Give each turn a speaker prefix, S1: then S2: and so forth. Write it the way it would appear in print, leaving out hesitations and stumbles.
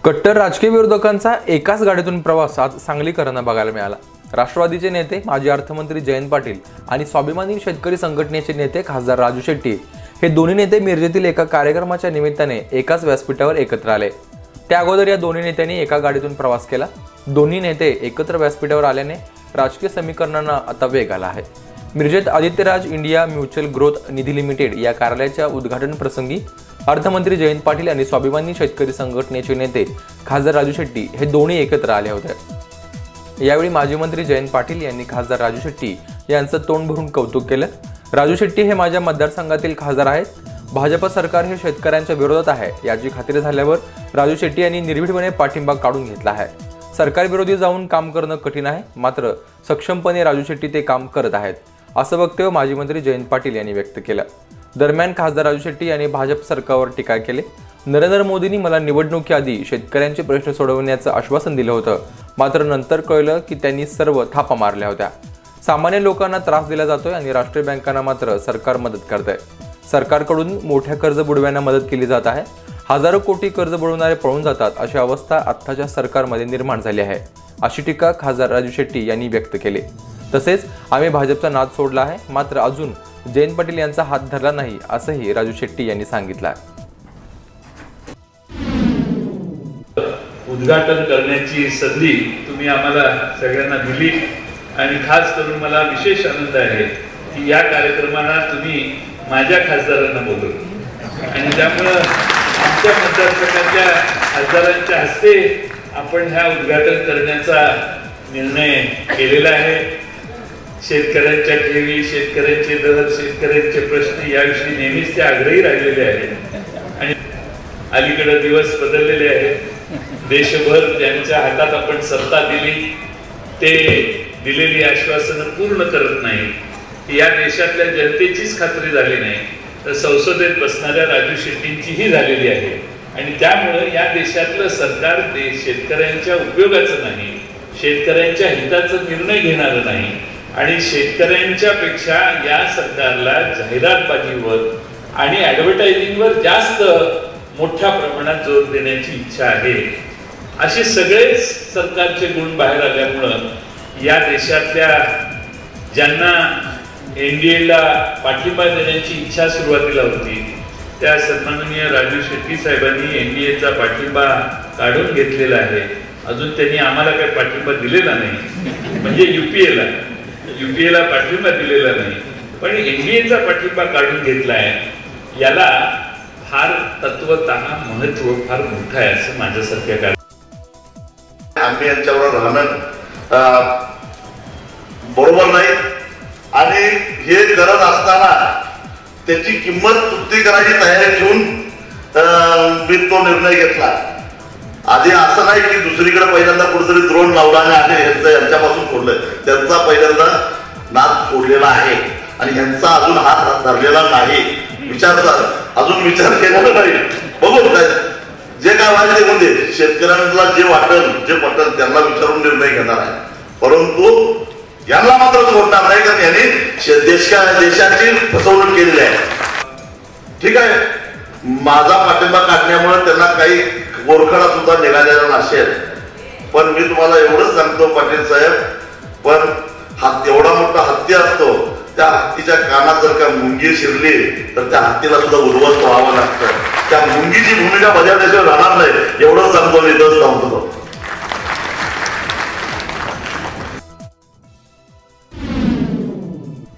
S1: कट्टर राजकीय विरोधकांचा एकाच गाडीतून प्रवास आज सांगलीकरांना बघायला मिळाला। राष्ट्रवादीचे नेते माजी अर्थमंत्री जयंत पाटील आणि स्वाभिमानी शेतकरी संघटनेचे नेते खासदार राजू शेट्टी हे दोन्ही नेते मिरजेतील एका कार्यक्रमाच्या निमित्ताने एकाच व्यासपीठावर एकत्र आले। त्या अगोदर या दोन्ही नेत्यांनी एका गाडीतून प्रवास केला। दोन्ही नेते एकत्र व्यासपीठावर आल्याने राजकीय समीकरणांना आता वेग आला आहे। मिरजेत Adityaraj India mutual growth Nidhi limited या कार्यालयाच्या उद्घाटन प्रसंगी अर्थमंत्री जयंत पाटील आणि स्वाभिमानी शेतकरी संघटनेचे नेते खासदार राजू शेट्टी हे दोन्ही एकत्र आले होते। यावेळी माजी मंत्री जयंत पाटील यांनी खासदार राजू शेट्टी यांचं तोंड भरून कौतुक केलं। राजू शेट्टी हे माझ्या मतदारसंघातील खासदार आहेत। भाजप सरकार हे शेतकऱ्यांच्या विरोधात आहे याची खात्री झाल्यावर राजू शेट्टी यांनी निर्भीडपणे पाठिंबा काढून घेतला आहे। सरकार विरोधी जाऊन काम करणं कठीण आहे, मात्र सक्षमपणे राजू शेट्टी ते काम करत आहेत, असं वक्तव्य माजी मंत्री जयंत पाटील यांनी व्यक्त केलं। दरम्यान खासदार राजू शेट्टी यांनी भाजप सरकारवर टीका केली। नरेंद्र मोदींनी मला निवडणुकीआधी शेतकऱ्यांचे प्रश्न सोडवण्याचं आश्वासन दिलं होतं, मात्र नंतर कळलं की त्यांनी सर्व थापा मारल्या होत्या। सामान्य लोकांना त्रास दिला जातोय आणि राष्ट्रीय बँकांना मात्र सरकार मदत करतंय। सरकारकडून मोठ्या कर्ज बुडव्यांना मदत केली जात आहे। हजारो कोटी कर्ज बुडवणारे पळून जातात, अशी अवस्था आत्ताच्या सरकारमध्ये निर्माण झाली आहे, अशी टीका खासदार राजू शेट्टी यांनी व्यक्त केली। तसेच आम्ही भाजपचा नाद सोडला आहे, मात्र अजून जयंत पाटील यांचा हात धरला नाही, असंही राजू शेट्टी यांनी सांगितलं।
S2: उद्घाटन करण्याची संधी तुम्ही आम्हाला सगळ्यांना दिली आणि खास करून मला विशेष आनंद आहे की या कार्यक्रमाला तुम्ही माझ्या खासदारांना बोलवलं आणि त्यामुळे आमच्या मतदारसंघाच्या खासदारांच्या हस्ते आपण ह्या उद्घाटन करण्याचा निर्णय केलेला आहे। शेतकऱ्यांच्या ठेवी, शेतकऱ्यांचे दर, शेतकऱ्यांचे प्रश्न याविषयी नेहमीच ते आग्रही राहिलेले आहेत आणि अलीकडे दिवस बदललेले आहेत। देशभर ज्यांच्या हातात आपण सत्ता दिली ते दिलेली आश्वासनं पूर्ण करत नाही। या देशातल्या जनतेचीच खात्री झाली नाही, तर संसदेत बसणाऱ्या राजू शेट्टींचीही झालेली आहे आणि त्यामुळे या देशातलं सरकार शेतकऱ्यांच्या उपयोगाचं नाही, शेतकऱ्यांच्या हिताचा निर्णय घेणारं नाही आणि शेतकऱ्यांच्या पेक्षा या सरकारला जाहिरातबाजीवर आणि ॲडव्हर्टायझिंगवर जास्त मोठ्या प्रमाणात जोर देण्याची इच्छा आहे। असे सगळेच सरकारचे गुण बाहेर आल्यामुळं या देशातल्या ज्यांना एनडीएला पाठिंबा देण्याची इच्छा सुरुवातीला होती त्या सन्माननीय राजू शेट्टी साहेबांनी एनडीएचा पाठिंबा काढून घेतलेला आहे। अजून त्यांनी आम्हाला काही पाठिंबा दिलेला नाही, म्हणजे युपीएला पाठिंबा दिलेला नाही, पण एनडीएचा पाठिंबा काढून घेतला आहे। याला फार तत्वतः महत्व फार मोठं आहे असं माझ्यासारख्या कार्य
S3: आम्ही यांच्यावर राहणं बरोबर नाही आणि हे करत असताना त्याची किंमत चुकती करायची तयारी ठेवून मी तो निर्णय घेतला। आधी असं नाही की दुसरीकडे पहिल्यांदा कुठेतरी द्रोण लावला आणि यांच्यापासून सोडलं, त्यांचा पहिल्यांदा नाद सोडलेला आहे आणि यांचा अजून हात धरलेला नाही, अजून विचार केलेला नाही। बघू जे काय व्हायचं ते म्हणजे शेतकऱ्यांना जे वाटेल जे पटेल त्यांना विचारून निर्णय घेणार आहे, परंतु यांना मात्र सोडणार नाही, कारण यांनी देशाची फसवणूक केलेली आहे। ठीक आहे, माझा पाठिंबा काढण्यामुळे त्यांना काही गोरखडा सुद्धा निघालेला नसेल, पण मी तुम्हाला एवढंच सांगतो पाटील साहेब, पण एवढा मोठा हत्ती असतो, त्या हत्तीच्या कानात जर का मुंगी शिरली तर त्या हत्तीला सुद्धा उद्ध्वस्त व्हावं लागतं। त्या मुंगीची भूमिका बजावण्याशिवाय राहणार नाही, एवढंच सांगतो, मी इथंच थांबतो।